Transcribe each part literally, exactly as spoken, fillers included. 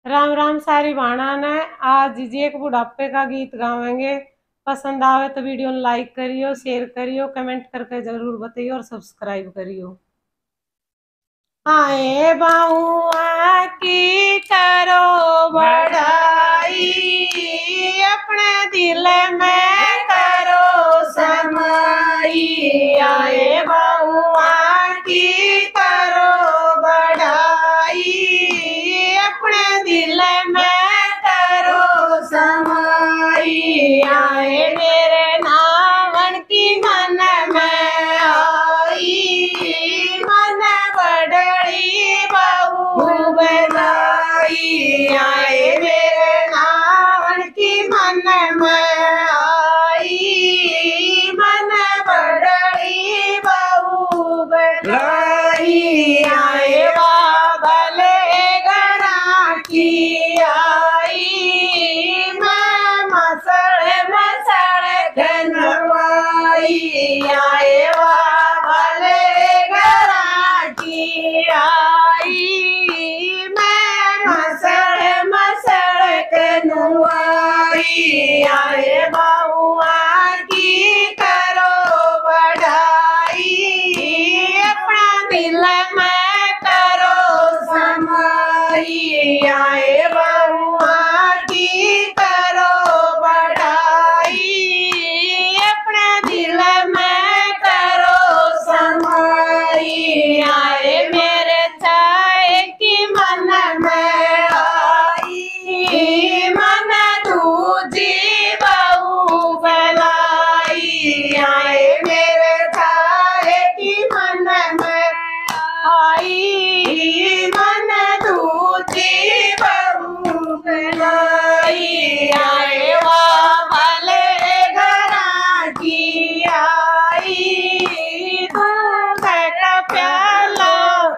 राम राम सारी बाणा ने। आज जी एक बुढ़ापे का गीत गावेंगे। पसंद आवे तो वीडियो ने लाइक करियो, शेयर करियो, कमेंट करके जरूर बताइयो और सब्सक्राइब करियो। आए बाहुआ की करो बढ़ाई, अपने दिल में करो समाई। आए बाहुआ की करो बढ़ाई, अपने दिल में करो समाई। आए मेरे नावन की मन में आई, मन बड़ड़ी बहू बनाई। आए मेरे नावन की मन में आई, मन बड़ड़ी बहू बनाई। आए भले घरा की आई, मैं मसड़ मसड़ घनवाई। आए भले घरा की आई, मैं मसड़ मसड़ घनवाई। आए बहुआ की करो बढ़ाई, अपना दिल में करो समाई। आए बहुआ की करो बढ़ाई, अपने दिल में करो समाई। आए मेरे चाय की मन में आई, मन दूजी बहू बनाई। आए मेरे चाय की मन में आई, मन दूजी बहू बनाई। आए वाह भले घरा की आई, दूध का प्याला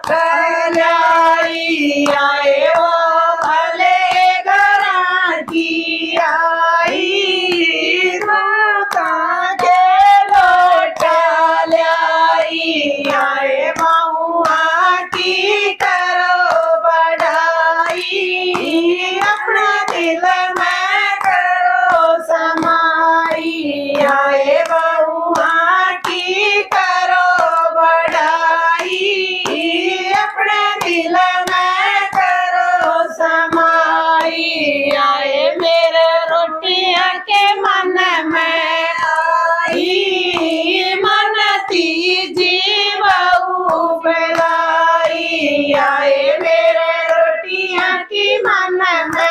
खलाई। आए वाह भले घरा की आई, दूध के लोटा लाई। आए बहुआ की करो बढ़ाई, अपना दिल में करो समाई। आए बहुआ की करो बढ़ाई, अपने दिल में करो समाई। आए मेरे रोटियां के मन में आई, मन तीजी बहू बनाई। आए मेरे रोटियां की मन में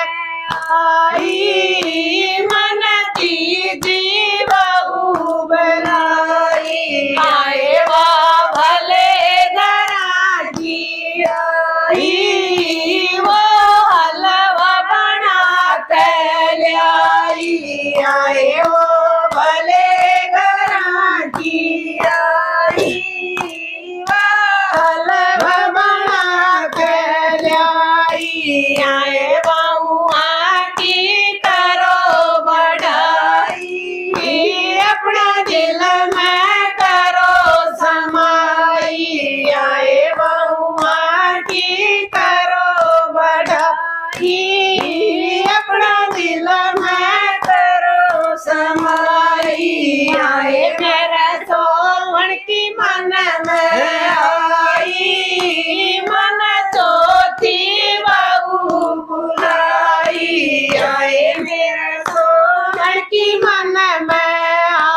आई, मन तीजी बहू बनाई। आए वाह भले घरा की आई, वो हलवा बना के लाई। आए वो भले घरा की आई, वो हलवा बना के लाई। आए बहुआ की करो बढ़ाई, अपना दिल में करो समाई। आए बहुआ की करो बढ़ाई, अपना दिल में करो समाई। आए मेरा सोवन की मन में आई, मन चौथी बहू बुलाई। आए मेरा सोवन की मन में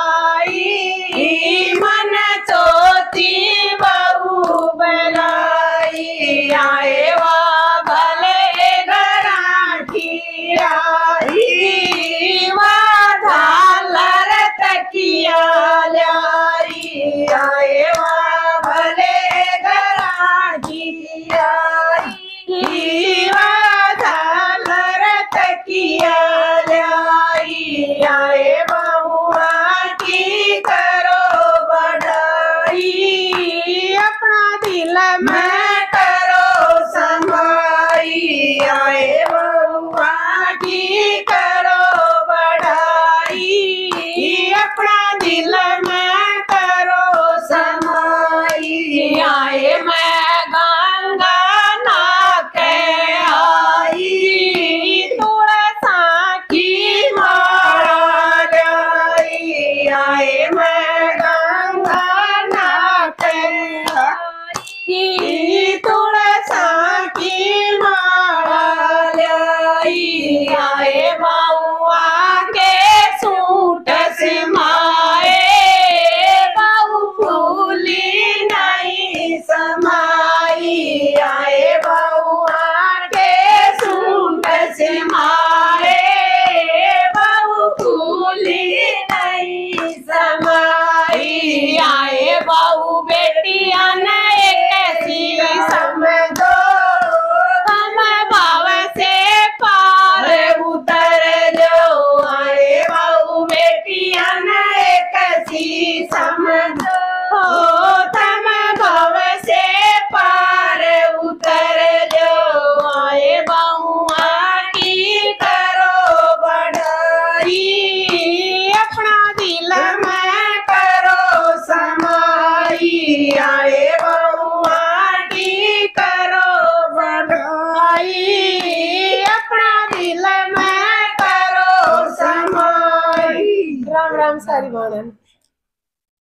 आई, मन चौथी बहू बनाई। आए वाह भले घरा गाने।